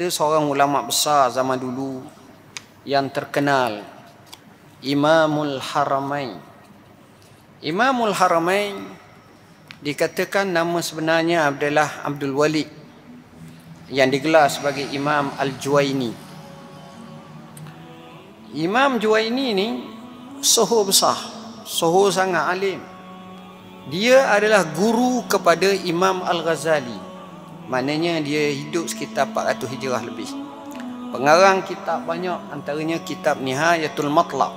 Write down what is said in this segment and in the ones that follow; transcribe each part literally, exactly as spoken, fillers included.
Ada seorang ulama besar zaman dulu yang terkenal, Imamul Haramain. Imamul Haramain dikatakan nama sebenarnya adalah Abdul Walid, yang digelar sebagai Imam Al-Juwaini. Imam Juwaini ni soho besar, soho sangat alim. Dia adalah guru kepada Imam Al-Ghazali. Maknanya dia hidup sekitar empat ratus hijrah lebih. Pengarang kitab banyak, antaranya kitab Nihayatul Matlaq.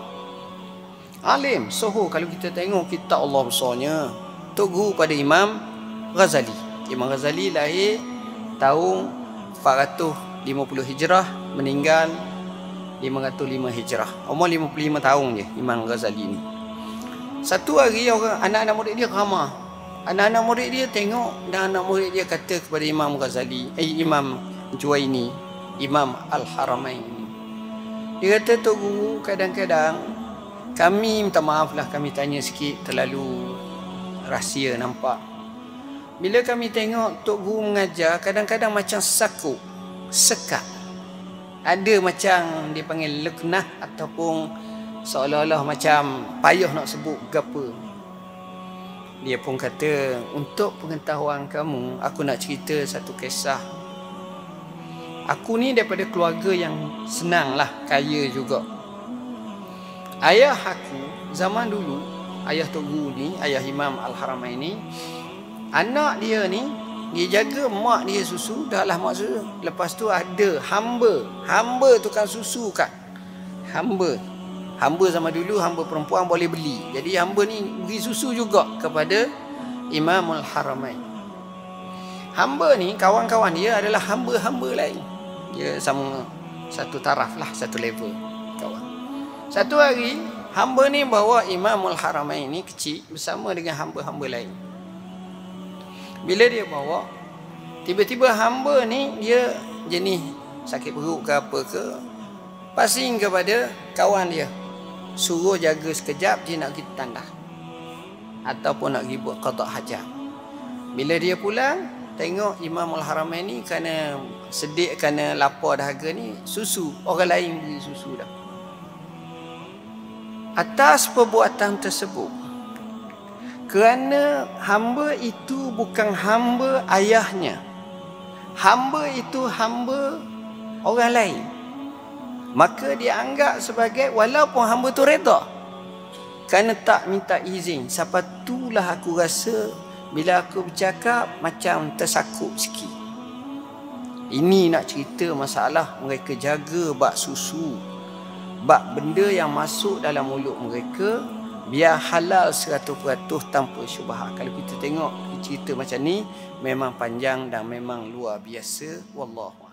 Alim, soho. Kalau kita tengok kitab Allah besarnya, tu guru pada Imam Ghazali. Imam Ghazali lahir tahun empat ratus lima puluh hijrah, meninggal lima ratus lima hijrah. Umur lima puluh lima tahun je Imam Ghazali ni. Satu hari orang anak-anak murid dia ramah. Anak-anak murid dia tengok dan anak murid dia kata kepada Imam Ghazali, eh Imam Juwaini, Imam Al-Haramain ini. Dia kata, Tok Guru, kadang-kadang kami minta maaf lah, kami tanya sikit terlalu rahsia nampak. Bila kami tengok Tok Guru mengajar, kadang-kadang macam sakuk, sekat. Ada macam dia panggil leknah ataupun seolah-olah macam payah nak sebut gapa. Dia pun kata, untuk pengetahuan kamu, aku nak cerita satu kisah. Aku ni daripada keluarga yang senang lah, kaya juga. Ayah aku zaman dulu, ayah Tok Guru ni, ayah Imam Al-Haramain ni, anak dia ni, dia jaga mak dia susu, dah lah mak susu. Lepas tu ada hamba, hamba tukang susu kan. Hamba. Hamba zaman dulu, hamba perempuan boleh beli. Jadi hamba ni beri susu juga kepada Imamul Haramain. Hamba ni, kawan-kawan dia adalah hamba-hamba lain. Dia sama satu taraf lah, satu level kawan. Satu hari, hamba ni bawa Imamul Haramain ni kecil bersama dengan hamba-hamba lain. Bila dia bawa, tiba-tiba hamba ni dia jenis sakit perut ke apa ke, pasing kepada kawan dia, suruh jaga sekejap, dia nak pergi tandas ataupun nak pergi buat qada hajat. Bila dia pulang, tengok Imamul Haramain ni kerana sedik, kerana lapar dahaga ni, susu orang lain beri susu dah. Atas perbuatan tersebut, kerana hamba itu bukan hamba ayahnya, hamba itu hamba orang lain, maka dia anggap sebagai, walaupun hamba tu reda, kerana tak minta izin. Siapa itulah aku rasa bila aku bercakap macam tersakut sikit. Ini nak cerita masalah mereka jaga bak susu, bak benda yang masuk dalam mulut mereka, biar halal seratus peratus tanpa syubhat. Kalau kita tengok cerita macam ni, memang panjang dan memang luar biasa. Wallahu